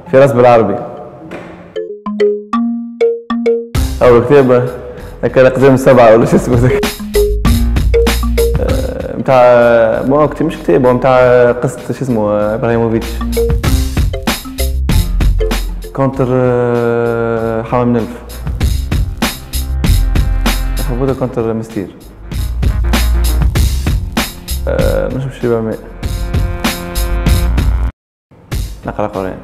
في راس بالعربي. أول كتاب هكا الأقزام السبعة ولا شو اسمه ذاك. متاع مو كتاب، مش كتاب، هو متاع قصة شو اسمه إبراهيموفيتش. كونتر حمام نلف. حبوده كونتر مستير. نشرب شريبة ماء. نقرأ قرآن.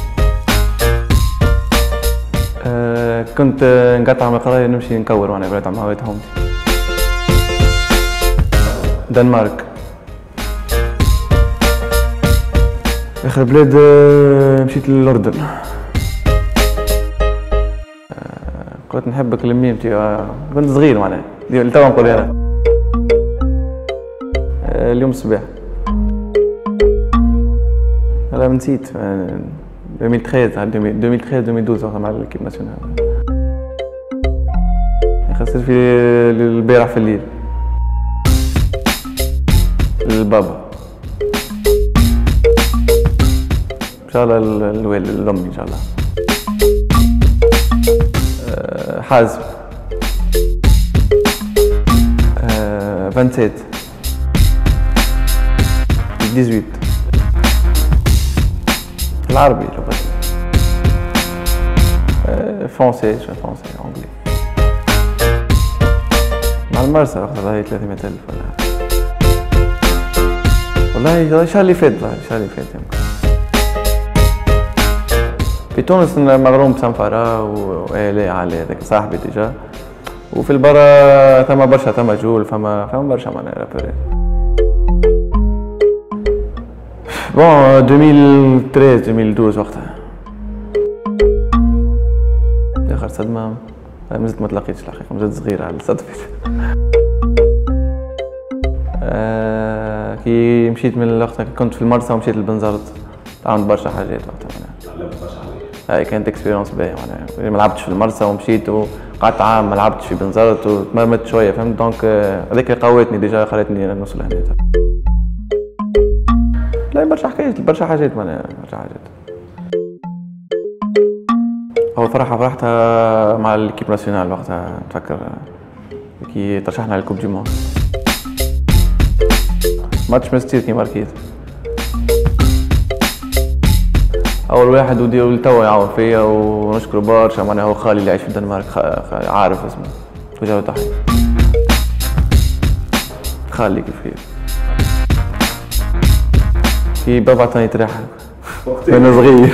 كنت نقطع من القراية نمشي نكور معناها بنات عم هواية حومتي. دنمارك. آخر بلاد مشيت للأردن. كنت نحب كلميمتي، كنت صغير معناها، لتوا نقولها أنا. اليوم الصباح. لا نسيت 2013 2012 وقتها مع الكيب ناسيونال. خسرت في البارح في الليل. البابا. إن شاء الله الوالد الأم إن شاء الله. حازم. 27 18 العربي لغتي. فرنسي انجلي. مع المرسى وقتها هي 300,000 ولا والله الشهر اللي فات يمكن. في تونس مغروم بسنفرة وآلي على هذاك صاحبي ديجا، وفي البرا ثما برشا، ثما جول، فما برشا معناها رابرات. بون 2013 2012 وقتها. آخر صدمة مازلت ما تلاقيتش الحقيقة، مازلت صغير على صدفت. كي مشيت من وقتها كنت في المرسى ومشيت للبنزرت، تعاونت برشا حاجات وقتها معناها. هاي كانت اكسبيرونس باهية معناها، ما لعبتش في المرسى ومشيت وقعدت عام ما لعبتش في بنزرت وتمرمت شوية فهمت، دونك هذيك اللي قوتني ديجا خلتني نوصل هنا. لا برشا حكايات، برشا حاجات معناها، برشا حاجات. أول فرحتها مع الكيب ناسيونال وقتها، نتفكر كي ترشحنا على الكوب دي موند. ماتش مستير كي ماركيت. أول واحد ولتوا يعاون فيا ونشكره برشا معناها، هو خالي اللي يعيش في الدنمارك، عارف اسمه، وجهه تحية. خالي كيف كي بابا عطاني يتراحل وانا صغير.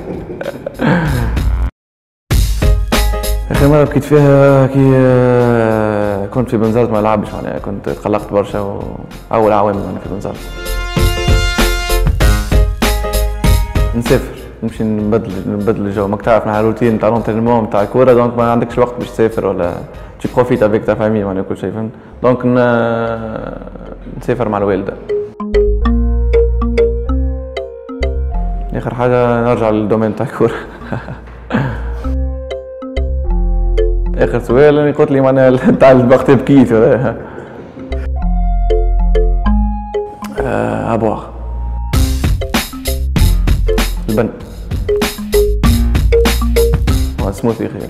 آخر مرة بكيت فيها كي كنت في بنزرت ما لعبش معناها، كنت تقلقت برشا وأول عوامل أنا في بنزرت. نسافر نمشي نبدل الجو، ماك تعرف مع الروتين نتاع لونترينمون نتاع الكورة، دونك ما عندكش وقت باش تسافر ولا تي بروفيت افيك تا فامي معناها كل شيء فهمت، دونك نسافر مع الوالدة. آخر حاجة نرجع للدومين تاع الكورة. آخر سؤال اللي قلت لي معناها تاع الوقت بكيت ولا أبواغ البن سموثي خير.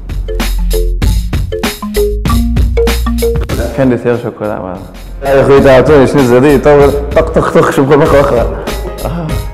كان ديسير شوكولا يا خويا تعطوني شنو زادي طول طق طق طق شوف اخرى.